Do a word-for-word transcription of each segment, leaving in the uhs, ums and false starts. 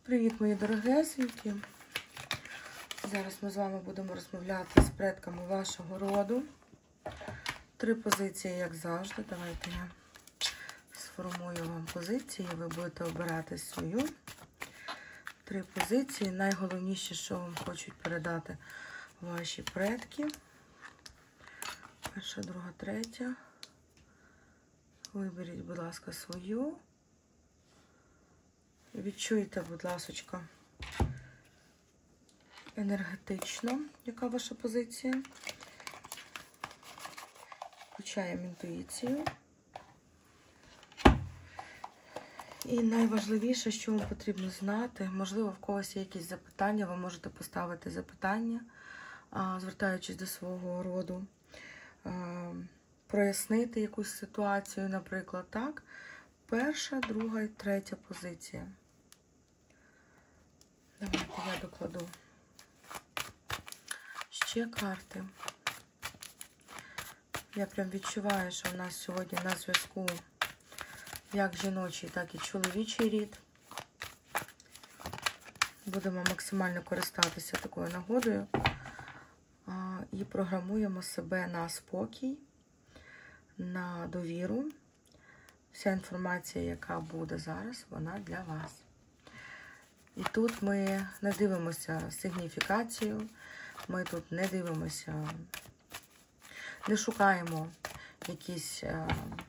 Привіт, мої дорогесенькі! Зараз ми з вами будемо розмовляти з предками вашого роду. Три позиції, як завжди. Давайте я сформую вам позиції, ви будете обирати свою. Три позиції. Найголовніше, що вам хочуть передати ваші предки. Перша, друга, третя. Виберіть, будь ласка, свою. Відчуйте, будь ласочка, енергетично, яка ваша позиція. Включаємо інтуїцію. І найважливіше, що вам потрібно знати, можливо, в когось є якісь запитання, ви можете поставити запитання, звертаючись до свого роду, прояснити якусь ситуацію, наприклад, так. Перша, друга і третя позиція. Давайте я докладу ще карти. Я прям відчуваю, що в нас сьогодні на зв'язку як жіночий, так і чоловічий рід. Будемо максимально користатися такою нагодою і програмуємо себе на спокій, на довіру. Вся інформація, яка буде зараз, вона для вас. І тут ми не дивимося сигніфікацію, ми тут не дивимося, не шукаємо якісь е,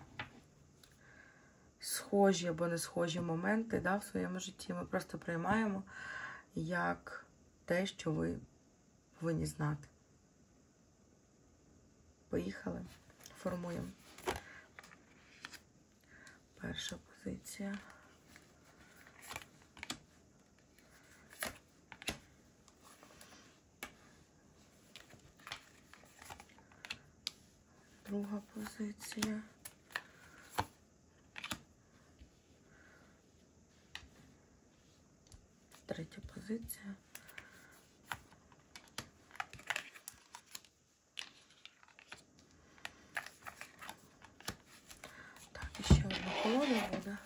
схожі або не схожі моменти, да, в своєму житті. Ми просто приймаємо як те, що ви повинні знати. Поїхали, формуємо. Перша позиція. Друга позиція. Третя позиція. Так, і ще одна колода буде.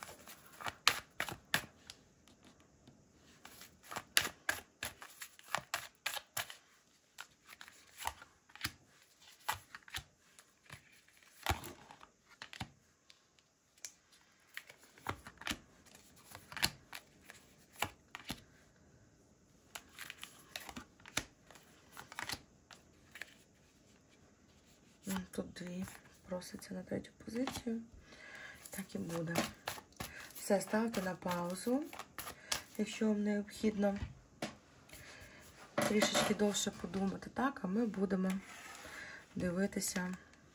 Тут дві проситься на третю позицію. Так і буде. Все, ставте на паузу, якщо вам необхідно трішечки довше подумати. Так, а ми будемо дивитися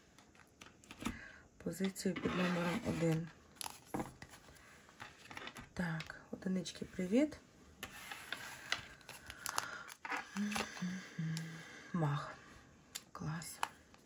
позицію під номером один. Так, одинички, привіт. Мах. Клас.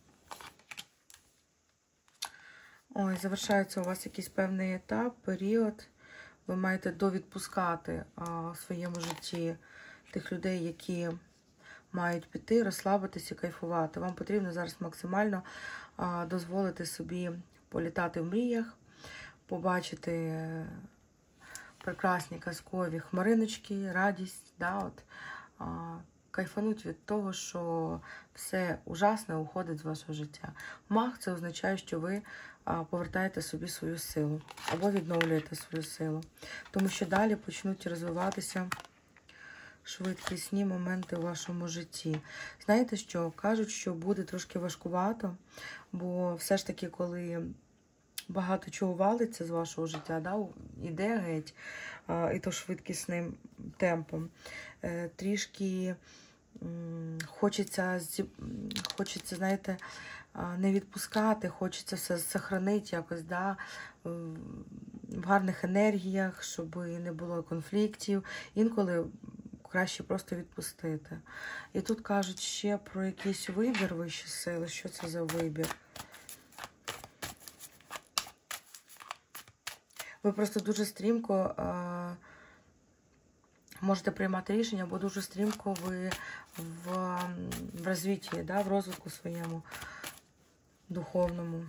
Ой, завершається у вас якийсь певний етап, період. Ви маєте довідпускати а, в своєму житті тих людей, які мають піти, розслабитися і кайфувати. Вам потрібно зараз максимально а, дозволити собі політати в мріях, побачити прекрасні казкові хмариночки, радість, да, от, а, кайфануть від того, що все ужасне уходить з вашого життя. Мах – це означає, що ви повертаєте собі свою силу або відновлюєте свою силу. Тому що далі почнуть розвиватися швидкісні моменти у вашому житті. Знаєте що? Кажуть, що буде трошки важкувато, бо все ж таки, коли багато чого валиться з вашого життя, да, іде геть, і то швидкісним темпом, трішки хочеться, хочеться, знаєте, не відпускати, хочеться все сохранити якось, да, в гарних енергіях, щоб не було конфліктів. Інколи краще просто відпустити. І тут кажуть ще про якийсь вибір вищі сили. Що це за вибір? Ви просто дуже стрімко а, можете приймати рішення, бо дуже стрімко ви в, в розвитті, да, в розвитку своєму духовному.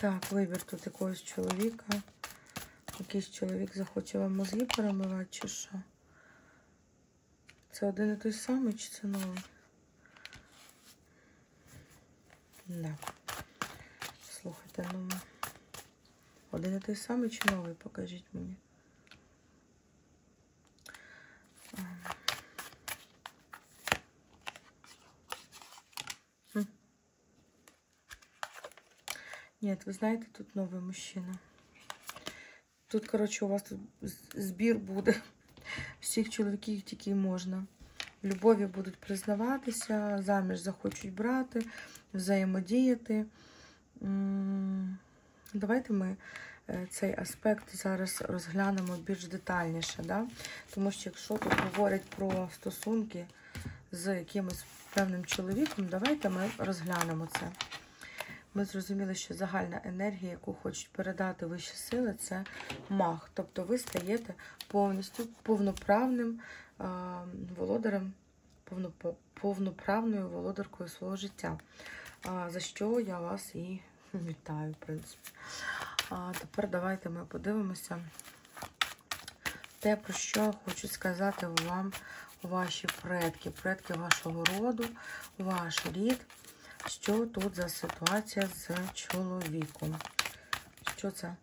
Так, вибір тут якогось чоловіка. Якийсь чоловік захоче вам мозги перемивати, чи що? Це один і той самий, чи це новий? Да. Слухайте, ну... Один і той самий чи новий? Покажіть мені. Хм. Ні, ви знаєте, тут новий мужчина. Тут, коротше, у вас тут збір буде. Всіх чоловіків тільки можна. В любові будуть признаватися, заміж захочуть брати, взаємодіяти. Давайте ми цей аспект зараз розглянемо більш детальніше. Да? Тому що якщо тут говорять про стосунки з якимось певним чоловіком, давайте ми розглянемо це. Ми зрозуміли, що загальна енергія, яку хочуть передати вищі сили, це маг. Тобто ви стаєте повністю повноправним а, володарем, повно, повноправною володаркою свого життя. А, за що я вас і вітаю, в принципі. А тепер давайте ми подивимося те, про що хочуть сказати вам ваші предки, предки вашого роду, ваш рід. Що тут за ситуація з чоловіком? Що це?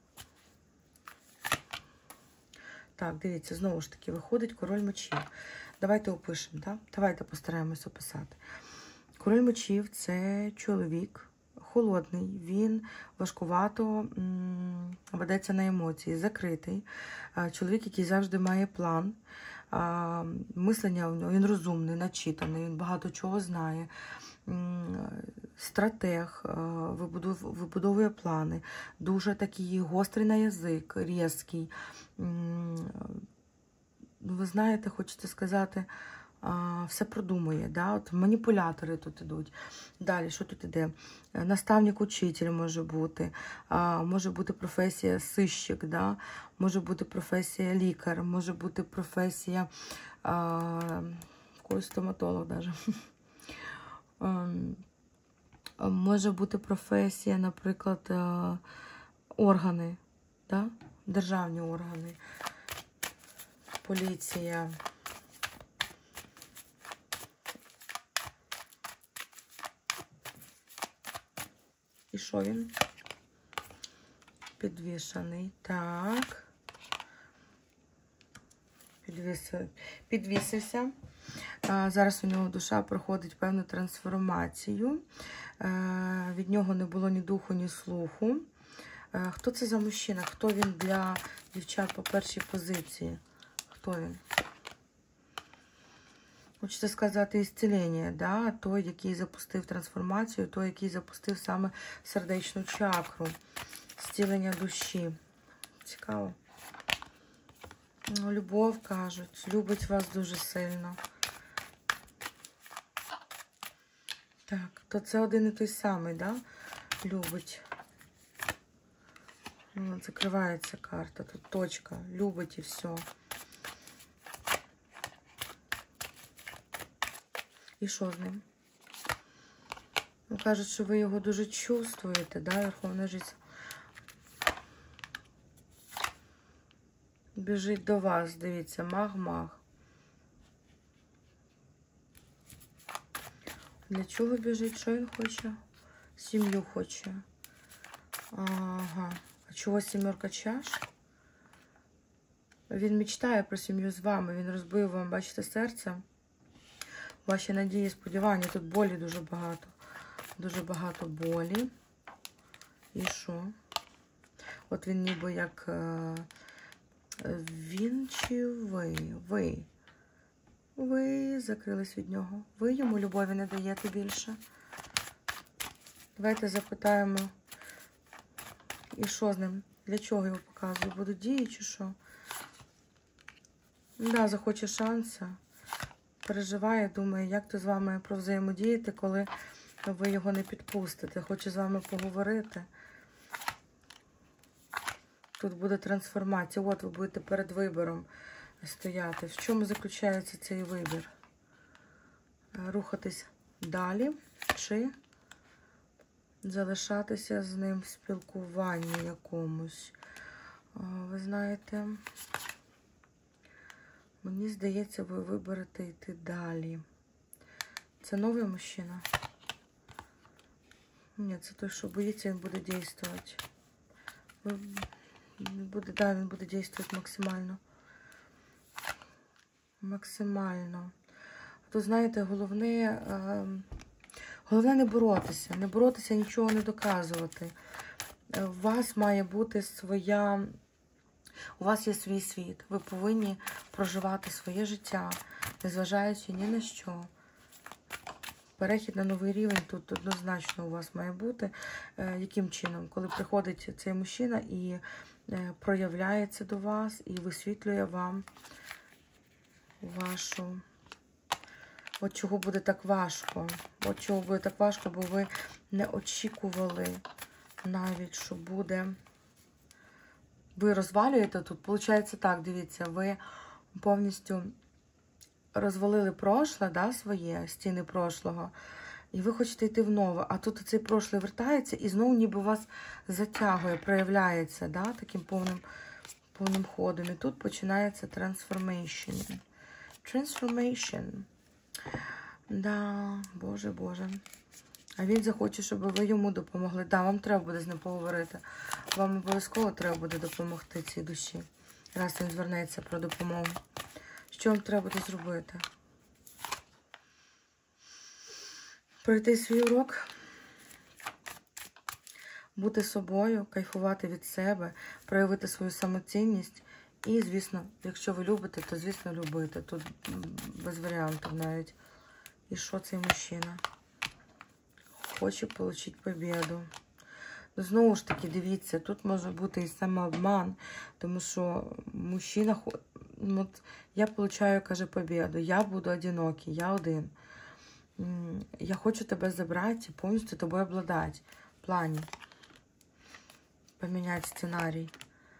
Так, дивіться, знову ж таки, виходить король мечів. Давайте опишемо, так? Давайте постараємось описати. Король мечів – це чоловік холодний, він важкувато м ведеться на емоції, закритий. Чоловік, який завжди має план. А, мислення у нього, він розумний, начитаний, він багато чого знає. Стратег, вибудовує плани, дуже такий гострий на язик, різкий. Ви знаєте, хочете сказати, все продумує. Да? От маніпулятори тут ідуть. Далі, що тут іде? Наставник, учитель може бути, може бути професія сищик, да? Може бути професія лікар, може бути професія якийсь стоматолог навіть. Може бути професія, наприклад, органи, да? Державні органи, поліція. І що він? Підвішений. Так. Підвісив. Підвісився. Зараз у нього душа проходить певну трансформацію. Від нього не було ні духу, ні слуху. Хто це за мужчина? Хто він для дівчат по першій позиції? Хто він? Хочете сказати, ісцілення, да? Той, який запустив трансформацію, той, який запустив саме сердечну чакру. Зцілення душі. Цікаво. Ну, любов, кажуть. Любить вас дуже сильно. Так, то це один і той самий, да? Любить. Ну, закривається карта. Тут точка. Любить і все. І що з ним? Ну, кажуть, що ви його дуже чувствуєте, да, Верховна Жриця? Біжить до вас, дивіться, маг-маг. Для чого біжить? Що він хоче? Сім'ю хоче. Ага. А чого сімерка чаш? Він мечтає про сім'ю з вами. Він розбив вам, бачите, серце. Ваші надії, сподівання. Тут болі дуже багато. Дуже багато болі. І що? От він ніби як... Він чи ви? Ви. Ви закрились від нього. Ви йому любові не даєте більше. Давайте запитаємо, і що з ним? Для чого його показую? Будуть дії чи що? Да, захоче шанса. Переживає, думає, як то з вами провзаємодіяти, коли ви його не підпустите. Хоче з вами поговорити. Тут буде трансформація. От ви будете перед вибором стояти. В чому заключається цей вибір? Рухатись далі чи залишатися з ним в спілкуванні якомусь. Ви знаєте, мені здається, ви виберете йти далі. Це новий мужчина? Ні, це той, що боїться, він буде діяти. Він буде, да, він буде діяти максимально. Максимально. То, знаєте, головне, е, головне не боротися. Не боротися, нічого не доказувати. У вас має бути своя... У вас є свій світ. Ви повинні проживати своє життя, незважаючи ні на що. Перехід на новий рівень тут однозначно у вас має бути. Е, яким чином? Коли приходить цей мужчина і е, проявляється до вас, і висвітлює вам вашу... От чого буде так важко. От чого буде так важко, бо ви не очікували навіть, що буде... Ви розвалюєте тут, виходить так, дивіться, ви повністю розвалили прошле, да, своє, стіни прошлого, і ви хочете йти в нове, а тут цей прошле вертається і знову ніби вас затягує, проявляється, да, таким повним, повним ходом. І тут починається transformation. Transformation. Да, Боже, Боже. А він захоче, щоб ви йому допомогли. Да, вам треба буде з ним поговорити. Вам обов'язково треба буде допомогти цій душі. Раз він звернеться про допомогу. Що вам треба буде зробити? Пройти свій урок. Бути собою, кайфувати від себе, проявити свою самоцінність. І, звісно, якщо ви любите, то, звісно, любите. Тут без варіантів навіть. І що цей мужчина? Хоче отримати победу. Знову ж таки, дивіться, тут може бути і самообман, тому що мужчина, от я отримую, каже, победу, я буду одинокий, я один. Я хочу тебе забрати і повністю тобою обладати. В плані поміняти сценарій.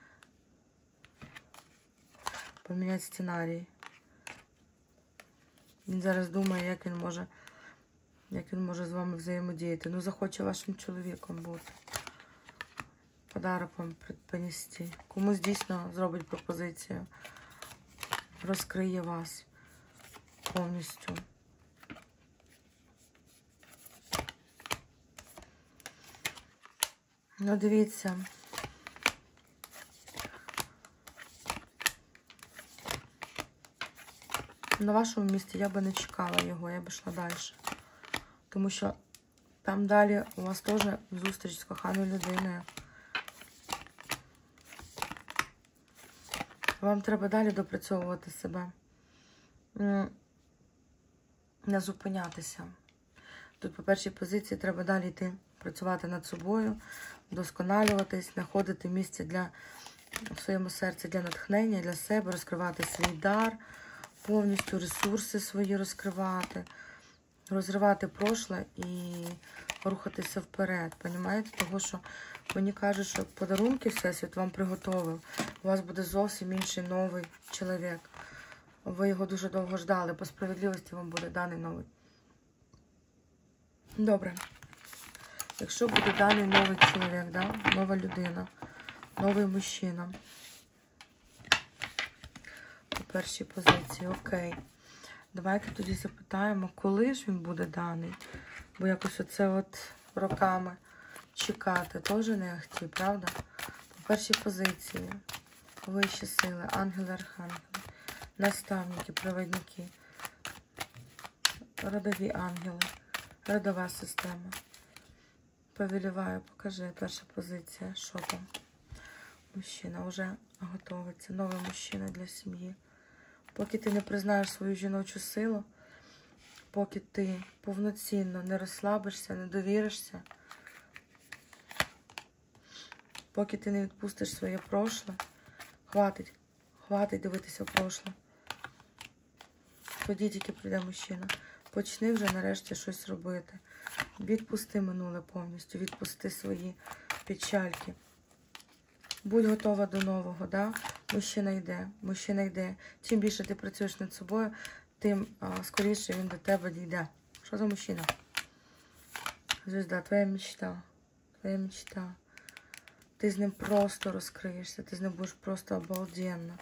Поміняти сценарій. Він зараз думає, як він може, як він може з вами взаємодіяти. Ну, захоче вашим чоловіком бути. Подарок вам принести. Комусь дійсно зробить пропозицію. Розкриє вас повністю. Ну, дивіться. На вашому місці я би не чекала його, я б йшла далі. Тому що там далі у вас теж зустріч з коханою людиною. Вам треба далі допрацьовувати себе. Не зупинятися. Тут по першій позиції треба далі йти, працювати над собою, вдосконалюватись, знаходити місце для, в своєму серці для натхнення, для себе, розкривати свій дар, повністю ресурси свої розкривати, розривати прошле і рухатися вперед. Понімаєте? Того, що мені кажуть, що подарунки Всесвіт вам приготовив. У вас буде зовсім інший новий чоловік. Ви його дуже довго ждали. По справедливості вам буде даний новий. Добре. Якщо буде даний новий чоловік, да? Нова людина, новий мужчина. По першій позиції, окей. Давайте тоді запитаємо, коли ж він буде даний. Бо якось оце от роками чекати теж не ахті, правда? По першій позиції. Вищі сили, ангели, архангели, наставники, провідники, родові ангели, родова система. Повеліваю, покажи, перша позиція, що там. Мужчина вже готовиться, новий мужчина для сім'ї. Поки ти не признаєш свою жіночу силу, поки ти повноцінно не розслабишся, не довіришся, поки ти не відпустиш своє прошле, хватить, хватить дивитися в прошле. Тоді тільки прийде мужчина. Почни вже нарешті щось робити. Відпусти минуле повністю, відпусти свої печальки. Будь готова до нового, да? Мужчина йде, мужчина йде. Чим більше ти працюєш над собою, тим а, скоріше він до тебе дійде. Що за мужчина? Звізда, твоя мечта. твоя мечта. Ти з ним просто розкриєшся, ти з ним будеш просто обалденно.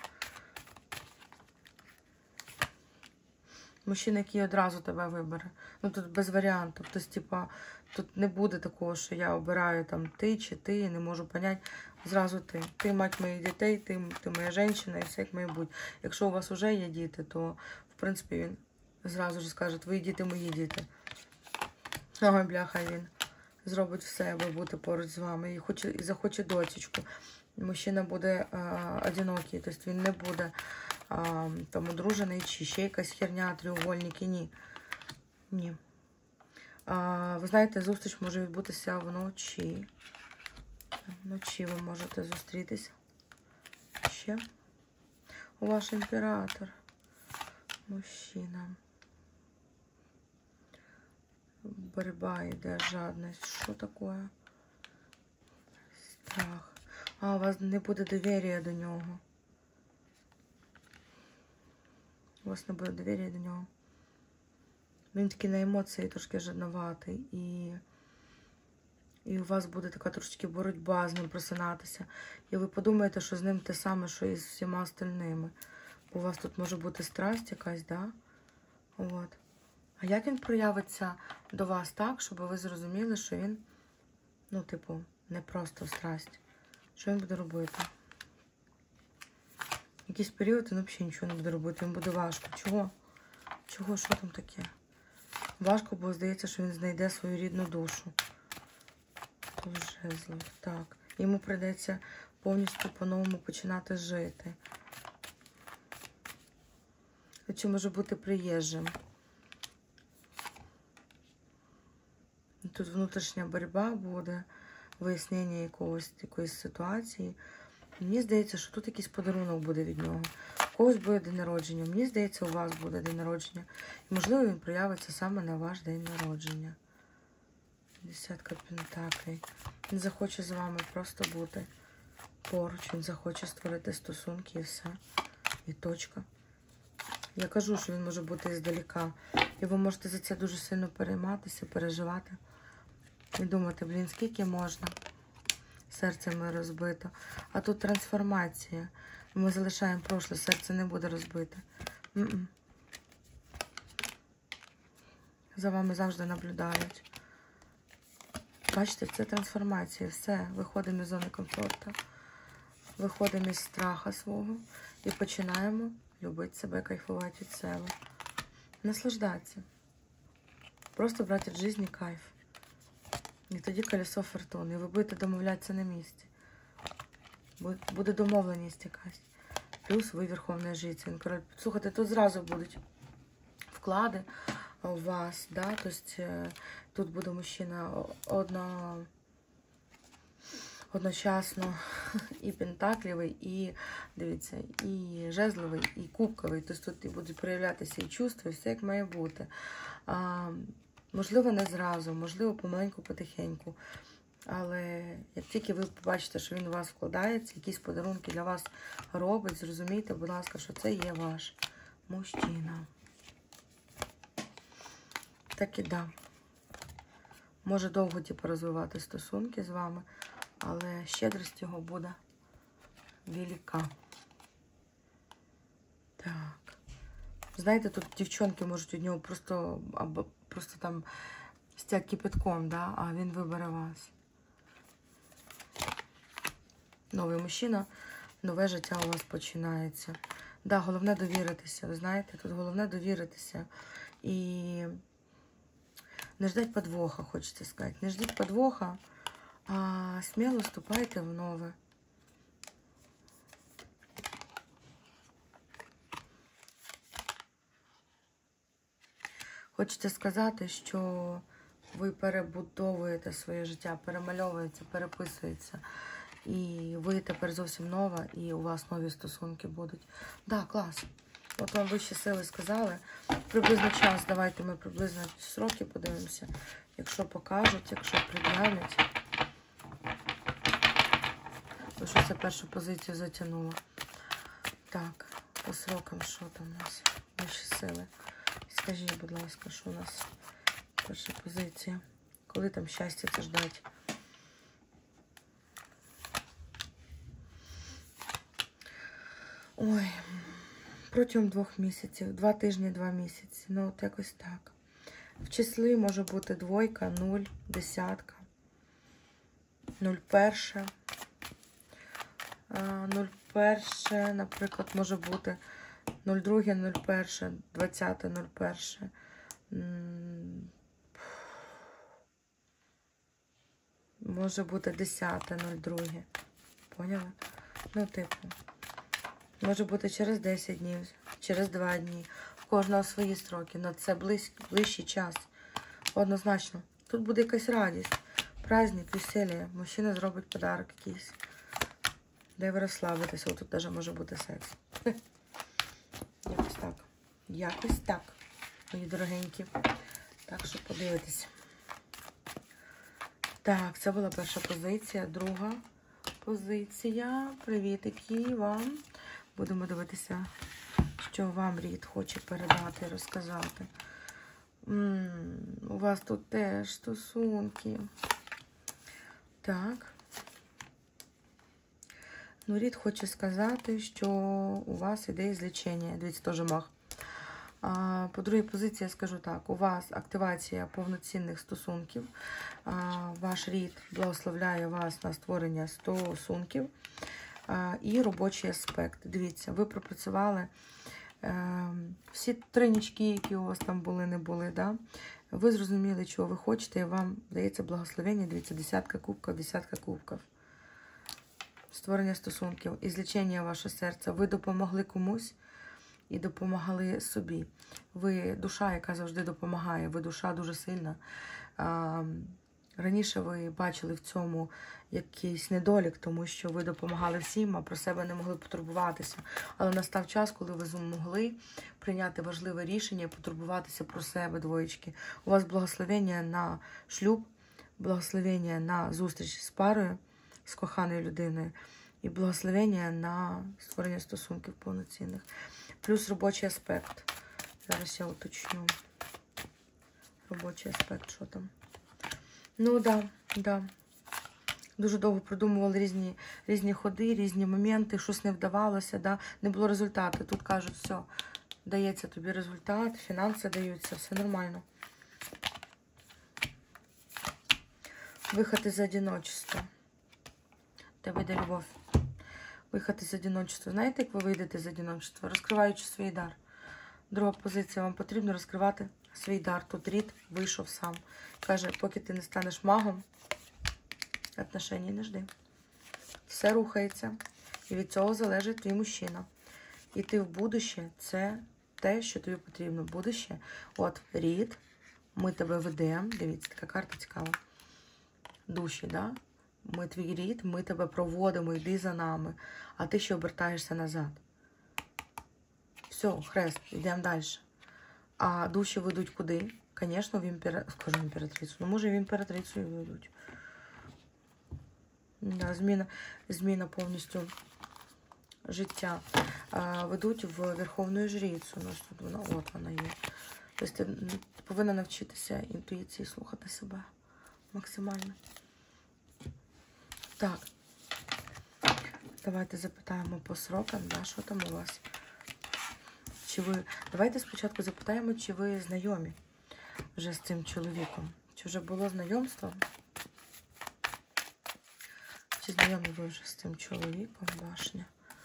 Мужчина, який одразу тебе вибере. Ну тут без варіантів. Тобто, типа, тут не буде такого, що я обираю там ти чи ти, не можу поняти. Зразу ти. Ти мать моїх дітей, ти, ти моя жінка і все як має бути. Якщо у вас вже є діти, то, в принципі, він зразу ж скаже, твої діти, мої діти. Ой, бляха, він зробить все, аби бути поруч з вами. І, хоче, і захоче дочечку. Мужчина буде а, одинокий, тобто він не буде а, там одружений, чи ще якась херня, треугольники, ні. Ні. А, ви знаєте, зустріч може відбутися вночі. Вночі ви можете зустрітися. Ще. У ваш імператор. Мужчина. Борьба йде, жадність. Що таке? Страх. А, у вас не буде довір'я до нього. У вас не буде довір'я до нього. Він такий на емоції трошки жадноватий. І, і у вас буде така трошки боротьба з ним просинатися. І ви подумаєте, що з ним те саме, що і з всіма остальними. У вас тут може бути страсть якась, да? От. А як він проявиться до вас так, щоб ви зрозуміли, що він, ну, типу, не просто страсть. Що він буде робити? Якийсь період він взагалі нічого не буде робити, він буде важко. Чого? Чого? Що там таке? Важко, бо здається, що він знайде свою рідну душу. Жезл. Так. Йому прийдеться повністю по-новому починати жити. Чи може бути приїжджим. Тут внутрішня боротьба буде, вияснення якогось, якоїсь ситуації. Мені здається, що тут якийсь подарунок буде від нього. У когось буде день народження. Мені здається, у вас буде день народження. І, можливо, він проявиться саме на ваш день народження. Десятка пентаклей. Він захоче з вами просто бути поруч. Він захоче створити стосунки і все. І точка. Я кажу, що він може бути іздалека. І ви можете за це дуже сильно перейматися, переживати. І думати, блін, скільки можна. Серце моє розбито. А тут трансформація. Ми залишаємо прошле, серце не буде розбите. М-м. За вами завжди наблюдають. Бачите, це трансформація. Все, виходимо із зони комфорту. Виходимо із страха свого. І починаємо любити себе, кайфувати від себе. Наслаждатися. Просто брати від житті кайф. І тоді колесо фортуни. І ви будете домовлятися на місці. Буде домовленість якась. Плюс ви верховний житель. Слухайте, тут зразу будуть вклади у вас. Да? Тобто тут буде мужчина одно, одночасно і пентаклівий, і, дивіться, і жезловий, і кубковий. Тобто тут будуть проявлятися і чувства, і все як має бути. А, можливо, не зразу, можливо, помаленьку, потихеньку. Але як тільки ви побачите, що він у вас вкладається, якісь подарунки для вас робить, зрозумійте, будь ласка, що це є ваш мужчина. Так і да. Може довго типу, розвивати стосунки з вами, але щедрість його буде велика. Так. Знаєте, тут дівчонки можуть від нього просто, або просто там стяг кипятком, да? А він вибере вас. Новий мужчина, нове життя у вас починається. Да, головне довіритися, ви знаєте, тут головне довіритися. І не ждать подвоха, хочеться сказати. Не ждіть подвоха, а сміло вступайте в нове. Хочеться сказати, що ви перебудовуєте своє життя, перемальовуєте, переписуєте. І ви тепер зовсім нова, і у вас нові стосунки будуть. Да, клас. От вам вищі сили сказали. Приблизно час, давайте ми приблизно сроки подивимося. Якщо покажуть, якщо пред'являть. Бо що це першу позицію затягнуло. Так, по срокам, що там у нас? Вищі сили. Скажіть, будь ласка, що у нас перша позиція? Коли там щастя це ждать? Ой, протягом двох місяців, два тижні, два місяці. Ну, от якось так. В числі може бути двойка, нуль, десятка, нуль перше. нуль перше, наприклад, може бути нуль друге, нуль перше, двадцяте, нуль перше. Може бути десяте, нуль друге. Поняли? Ну, типу. Може бути через десять днів, через два дні. В кожного свої строки. Але це близь, ближчий час. Однозначно. Тут буде якась радість. Праздник, весілля. Мужчина зробить подарок якийсь. Де ви розслабитеся. Тут навіть може бути секс. Якось так. Якось так. Мої дорогенькі. Так що подивитися. Так, це була перша позиція. Друга позиція. Привітики вам. Будемо дивитися, що вам рід хоче передати, розказати. М -м, у вас тут теж стосунки. Так. Ну, рід хоче сказати, що у вас іде злічення. Дивіться, теж мах. А, по другій позиції я скажу так. У вас активація повноцінних стосунків. А, ваш рід благословляє вас на створення стосунків. А, і робочий аспект. Дивіться, ви пропрацювали е, всі тринічки, які у вас там були, не були. Да? Ви зрозуміли, чого ви хочете, і вам дається благословення. Дивіться, десятка кубків, десятка кубків. Створення стосунків і злічення вашого серця. Ви допомогли комусь і допомагали собі. Ви душа, яка завжди допомагає. Ви душа дуже сильна. А, раніше ви бачили в цьому якийсь недолік, тому що ви допомагали всім, а про себе не могли потурбуватися. Але настав час, коли ви змогли прийняти важливе рішення і потурбуватися про себе, двоєчки. У вас благословення на шлюб, благословення на зустріч з парою, з коханою людиною, і благословення на створення стосунків повноцінних. Плюс робочий аспект. Зараз я уточню. Робочий аспект, що там. Ну, да, да. Дуже довго продумували різні, різні ходи, різні моменти, щось не вдавалося, да. Не було результату. Тут кажуть, все, дається тобі результат, фінанси даються, все нормально. Виход із одиночества. Тебе йде любов. Виход із одиночества. Знаєте, як ви вийдете з одиночества? Розкриваючи свій дар. Друга позиція. Вам потрібно розкривати свій дар. Тут рід вийшов сам. Каже, поки ти не станеш магом, отношення не жди. Все рухається. І від цього залежить твій мужчина. Іти в будуще – це те, що тобі потрібно. Будуще. От, рід. Ми тебе ведемо. Дивіться, така карта цікава. Душі, да? Ми твій рід, ми тебе проводимо, йди за нами. А ти ще обертаєшся назад. Все, хрест, йдемо далі. А душі ведуть куди? Звісно, в імператрицю. Скажу імператрицю. Ну, може, в імператрицю і ведуть. Да, зміна, зміна повністю життя. А, ведуть в Верховну Жрицю. У нас тут вона, от вона є. Тобто ти повинна навчитися інтуїції слухати себе максимально. Так, давайте запитаємо по срокам, да, що там у вас. Чи ви... Давайте спочатку запитаємо, чи ви знайомі вже з цим чоловіком. Чи вже було знайомство? Чи знайомі ви вже з цим чоловіком, башня?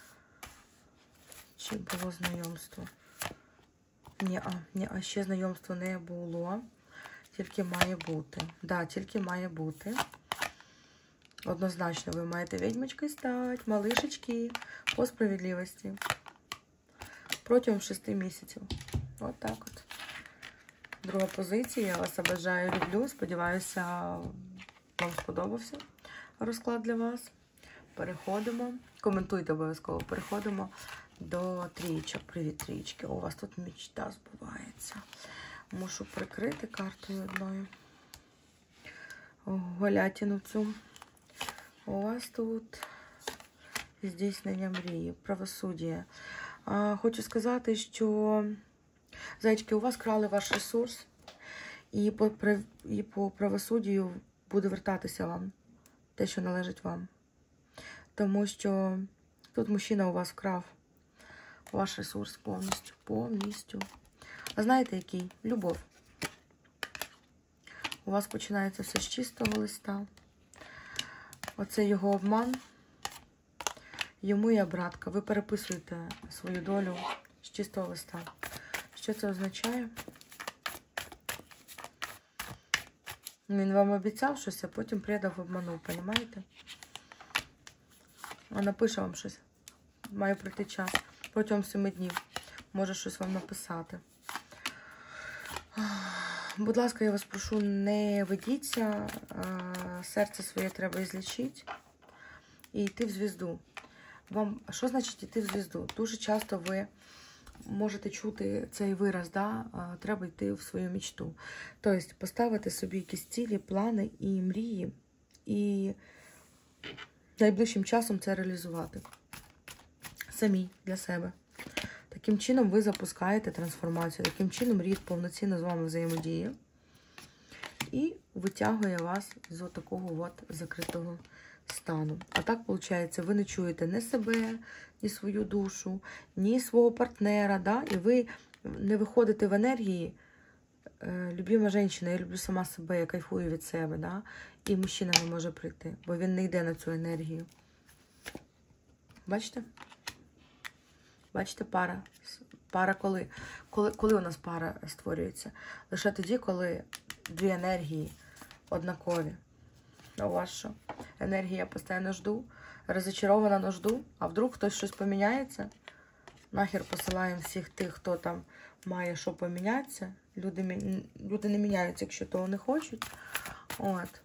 Чи було знайомство? Ні, а, ні, а ще знайомства не було. Тільки має бути. Так, да, тільки має бути. Однозначно, ви маєте відьмочкою стати, малишечки, по справедливості. Протягом шести місяців. От так от. Друга позиція. Я вас обожаю, люблю. Сподіваюся, вам сподобався розклад для вас. Переходимо. Коментуйте обов'язково. Переходимо до трієчок. Привіт, трієчки. У вас тут мечта збувається. Мушу прикрити картою одною. Голятину цю. У вас тут здійснення мрії, правосуддя. А, хочу сказати, що, зайчики, у вас крали ваш ресурс, і по, і по правосуддю буде вертатися вам те, що належить вам. Тому що тут мужчина у вас вкрав Ваш ресурс повністю, повністю. А знаєте, який? Любов. У вас починається все з чистого листа. Оце його обман. Йому і обратка. Ви переписуєте свою долю з чистого листа. Що це означає? Він вам обіцяв щось, а потім предав, обманув, розумієте? А напише вам щось. Має пройти час. Протягом семи днів. Може щось вам написати. Будь ласка, я вас прошу, не ведіться. Серце своє треба ізлічити. І йти в звізду. Вам, що значить йти в звізду? Дуже часто ви можете чути цей вираз, да? Треба йти в свою мечту. Тобто поставити собі якісь цілі, плани і мрії, і найближчим часом це реалізувати. Самі, для себе. Таким чином ви запускаєте трансформацію, таким чином рід повноцінно з вами взаємодіє і витягує вас з такого от закритого стану. А так, виходить, ви не чуєте ні себе, ні свою душу, ні свого партнера, да? І ви не виходите в енергії. Любима жінка, я люблю сама себе, я кайфую від себе, да? І мужчина не може прийти, бо він не йде на цю енергію. Бачите? Бачите, пара. Пара коли? Коли, коли у нас пара створюється? Лише тоді, коли дві енергії однакові. А у вас що? Енергія постійно жду, розочарована, но жду, а вдруг хтось щось поміняється? Нахер посилаємо всіх тих, хто там має що помінятися. Люди, люди не міняються, якщо того не хочуть. От.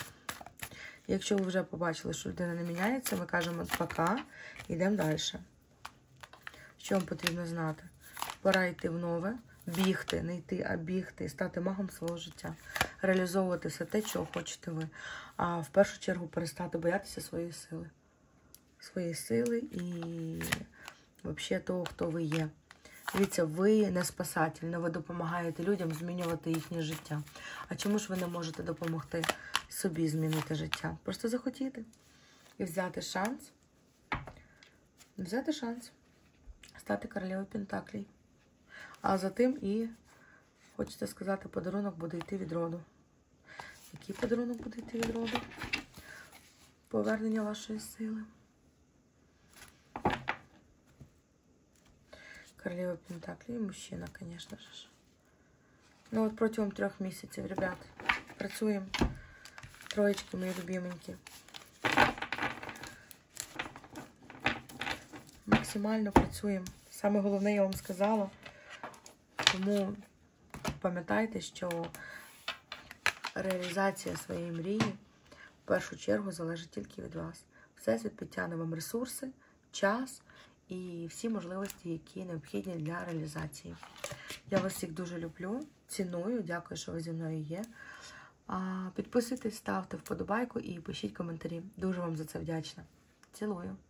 Якщо ви вже побачили, що людина не міняється, ми кажемо пока, йдемо далі. Що вам потрібно знати? Пора йти в нове, бігти, не йти, а бігти, і стати магом свого життя. Реалізовувати все те, чого хочете ви. А в першу чергу перестати боятися своєї сили. Своєї сили і взагалі того, хто ви є. Дивіться, ви не спасатель, не ви допомагаєте людям змінювати їхнє життя. А чому ж ви не можете допомогти собі змінити життя? Просто захотіти і взяти шанс. Взяти шанс. Стати королевою Пентаклей. А за тим і, хочете сказати, подарунок буде йти від роду. Який подарунок буде йти від роду? Повернення вашої сили. Королева Пентаклей, мужчина, звісно ж. Ну от протягом трьох місяців, ребят, працюємо. Троєчки, мої любименькі. Максимально працюємо. Саме головне я вам сказала. Тому пам'ятайте, що реалізація своєї мрії в першу чергу залежить тільки від вас. Всесвіт підтягне вам ресурси, час і всі можливості, які необхідні для реалізації. Я вас всіх дуже люблю, ціную, дякую, що ви зі мною є. Підписуйтесь, ставте вподобайку і пишіть коментарі. Дуже вам за це вдячна. Цілую.